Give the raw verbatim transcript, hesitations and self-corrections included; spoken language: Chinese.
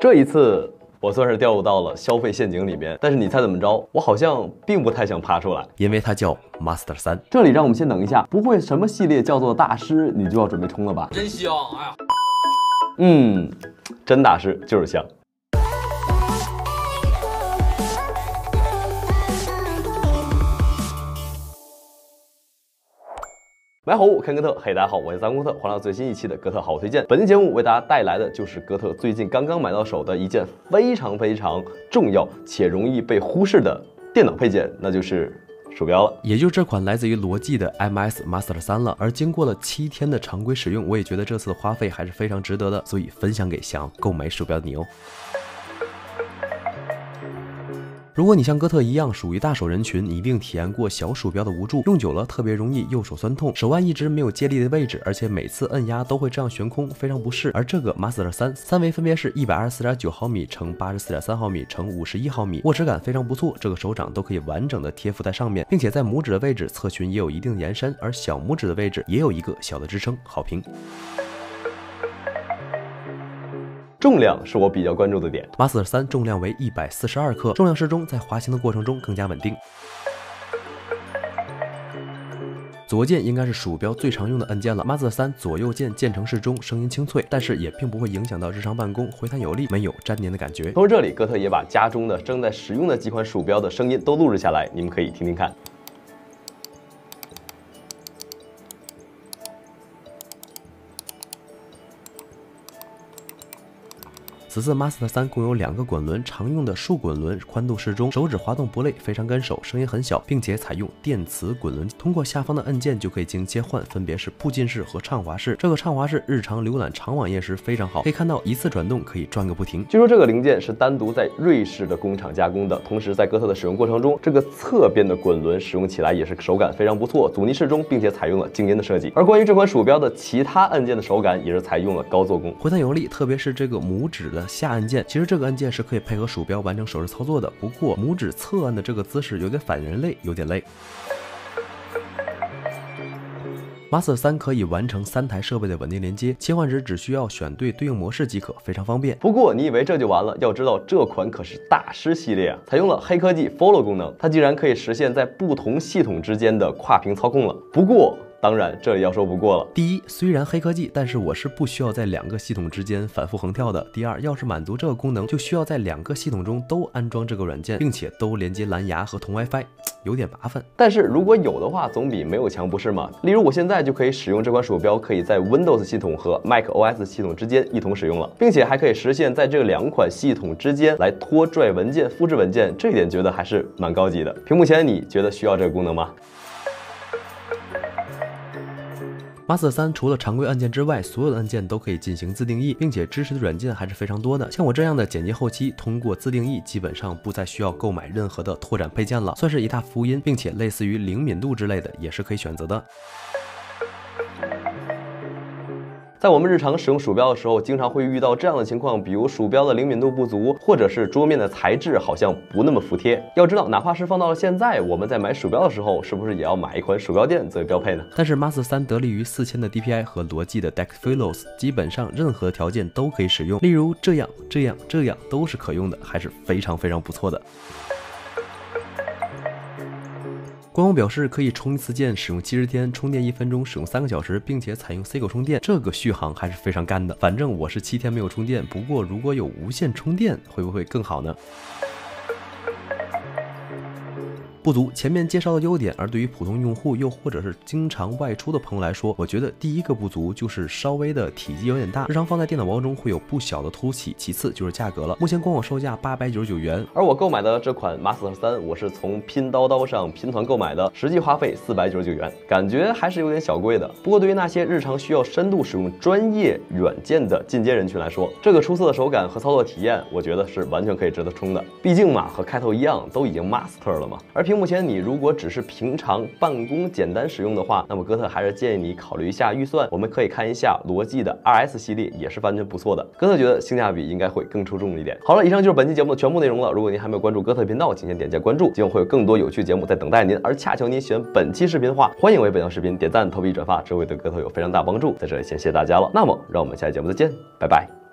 这一次我算是掉入到了消费陷阱里面，但是你猜怎么着？我好像并不太想爬出来， 因为它叫 Master 三。 这里让我们先等一下，不会什么系列叫做大师，你就要准备冲了吧？ 真香！哎呀， 嗯，真大师就是香。 买好物看哥特，嘿，大家好，我是三哥特，欢迎来到最新一期的哥特好物推荐。本期节目为大家带来的就是哥特最近刚刚买到手的一件非常非常重要且容易被忽视的电脑配件，那就是鼠标了。 也就是这款来自于罗技的 M S Master 三了。而经过了七天的常规使用，我也觉得这次的花费还是非常值得的，所以分享给想要购买鼠标的你哦。 如果你像哥特一样属于大手人群，你一定体验过小鼠标的无助，用久了特别容易右手酸痛，手腕一直没有接力的位置，而且每次摁压都会这样悬空，非常不适。而这个 Master 三三维分别是一百二十四点九毫米乘八十四点三毫米乘五十一毫米，握持感非常不错，这个手掌都可以完整的贴附在上面，并且在拇指的位置侧裙也有一定的延伸，而小拇指的位置也有一个小的支撑，好评。 重量是我比较关注的点 ，Master 三重量为一百四十二克，重量适中，在滑行的过程中更加稳定。左键应该是鼠标最常用的按键了 ，Master 三左右键键程适中，声音清脆，但是也并不会影响到日常办公，回弹有力，没有粘黏的感觉。 同时，这里哥特也把家中的正在使用的几款鼠标的声音都录制下来，你们可以听听看。 此次 Master 三共有两个滚轮，常用的竖滚轮宽度适中，手指滑动不累，非常干手，声音很小，并且采用电磁滚轮，通过下方的按键就可以进行切换，分别是步进式和畅滑式。这个畅滑式日常浏览长网页时非常好，可以看到一次转动可以转个不停。 据说这个零件是单独在瑞士的工厂加工的，同时在哥特的使用过程中，这个侧边的滚轮使用起来也是手感非常不错，阻尼适中，并且采用了静音的设计。而关于这款鼠标的其他按键的手感也是采用了高做工， 回弹有力，特别是这个拇指的 下按键，其实这个按键是可以配合鼠标完成手势操作的，不过拇指侧按的这个姿势有点反人类，有点累。Master 三可以完成三台设备的稳定连接，切换时只需要选对对应模式即可，非常方便。 不过你以为这就完了？要知道这款可是大师系列啊，采用了黑科技 Follow 功能，它竟然可以实现在不同系统之间的跨屏操控了。不过， 当然，这里要说不过了。 第一，虽然黑科技，但是我是不需要在两个系统之间反复横跳的。第二，要是满足这个功能，就需要在两个系统中都安装这个软件，并且都连接蓝牙和同 WiFi， 有点麻烦。 但是如果有的话，总比没有强，不是吗？例如，我现在就可以使用这款鼠标，可以在 Windows 系统和 macOS 系统之间一同使用了，并且还可以实现在这两款系统之间来拖拽文件、复制文件，这一点觉得还是蛮高级的。屏幕前你觉得需要这个功能吗？ Master 三除了常规按键之外，所有的按键都可以进行自定义，并且支持的软件还是非常多的。像我这样的剪辑后期，通过自定义，基本上不再需要购买任何的拓展配件了，算是一大福音，并且类似于灵敏度之类的，也是可以选择的。 在我们日常使用鼠标的时候，经常会遇到这样的情况，比如鼠标的灵敏度不足，或者是桌面的材质好像不那么服帖。要知道，哪怕是放到了现在，我们在买鼠标的时候，是不是也要买一款鼠标垫作为标配呢？ 但是 Master 三得力于四千的 D P I 和罗技的 D E X Philos， 基本上任何条件都可以使用，例如这样、这样、这样都是可用的，还是非常非常不错的。 官网表示可以充一次电使用七十天，充电一分钟使用三个小时，并且采用 C 口充电，这个续航还是非常干的。反正我是七天没有充电，不过如果有无线充电，会不会更好呢？ 不足前面介绍的优点，而对于普通用户又或者是经常外出的朋友来说，我觉得第一个不足就是稍微的体积有点大，日常放在电脑包中会有不小的凸起。其次就是价格了，目前官网售价八百九十九元， 而我购买的这款 Master 三，我是从拼刀刀上拼团购买的，实际花费四百九十九元，感觉还是有点小贵的。不过对于那些日常需要深度使用专业软件的进阶人群来说，这个出色的手感和操作体验，我觉得是完全可以值得冲的。毕竟嘛，和开头一样，都已经 Master 了嘛，而屏目前你如果只是平常办公简单使用的话，那么哥特还是建议你考虑一下预算。我们可以看一下罗技的 R S 系列，也是完全不错的。哥特觉得性价比应该会更出众一点。好了，以上就是本期节目的全部内容了。如果您还没有关注哥特频道，请先点击关注，今后会有更多有趣节目在等待您。而恰巧您喜欢本期视频的话，欢迎为本条视频点赞、投币、转发，这会对哥特有非常大帮助。在这里先谢谢大家了。那么让我们下期节目再见，拜拜。